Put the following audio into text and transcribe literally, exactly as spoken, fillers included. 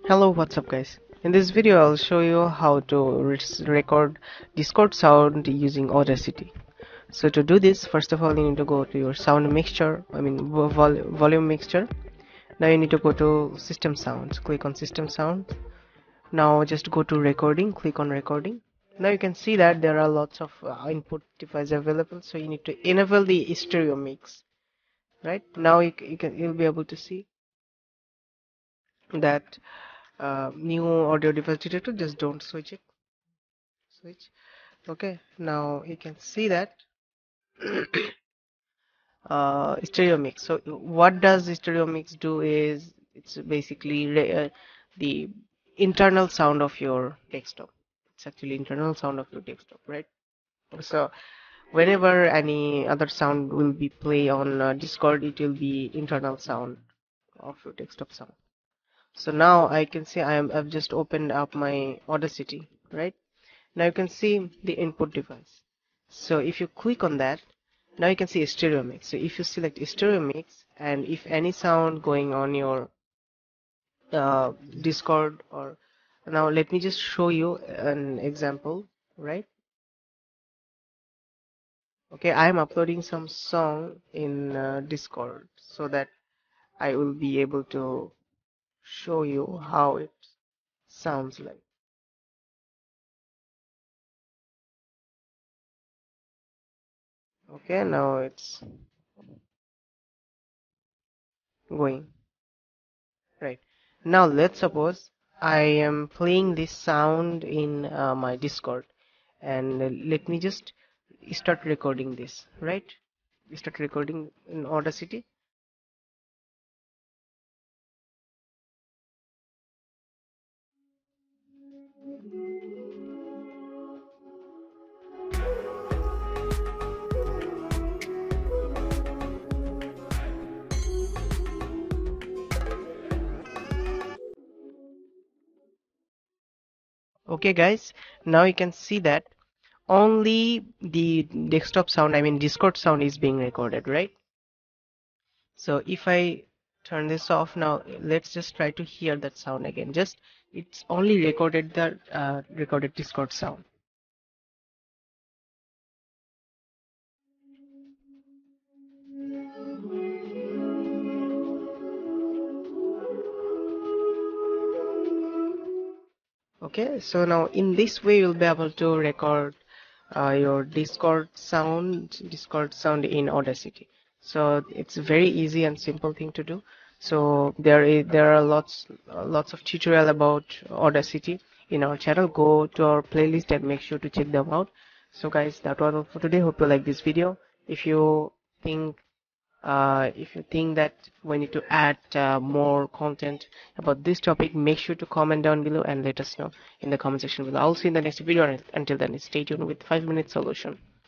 Hello, what's up guys? In this video I'll show you how to re record Discord sound using Audacity. So to do this, first of all you need to go to your sound mixture, I mean vol volume mixture. Now you need to go to system sounds, click on system sounds. Now just go to recording, click on recording. Now you can see that there are lots of uh, input devices available, so you need to enable the stereo mix. Right now you, you can you'll be able to see that uh, new audio device detector. Just don't switch it switch okay, now you can see that uh, stereo mix. So what does stereo mix do is it's basically uh, the internal sound of your desktop. It's actually internal sound of your desktop, right? So whenever any other sound will be play on uh, Discord, it will be internal sound of your desktop sound. So now I can see I am I've just opened up my Audacity, right? Now you can see the input device. So if you click on that, now you can see a stereo mix. So if you select a stereo mix, and if any sound going on your uh, Discord, or now let me just show you an example, right? Okay, I am uploading some song in uh, Discord so that I will be able to show you how it sounds like. Okay, now it's going. Right. Now let's suppose I am playing this sound in uh, my Discord, and uh, let me just start recording this, right? Start recording in Audacity. Okay guys, now you can see that only the desktop sound, I mean Discord sound, is being recorded, right? So if I turn this off now, let's just try to hear that sound again. Just it's only recorded the uh, recorded Discord sound. Okay, so now in this way you'll be able to record uh, your Discord sound Discord sound in Audacity. So it's a very easy and simple thing to do. So there is there are lots uh, lots of tutorial about Audacity in our channel. Go to our playlist and make sure to check them out. So guys, that was all for today. Hope you like this video. If you think uh, if you think that we need to add uh, more content about this topic, make sure to comment down below and let us know in the comment section below. I'll see you in the next video. Until then, stay tuned with five minute solution.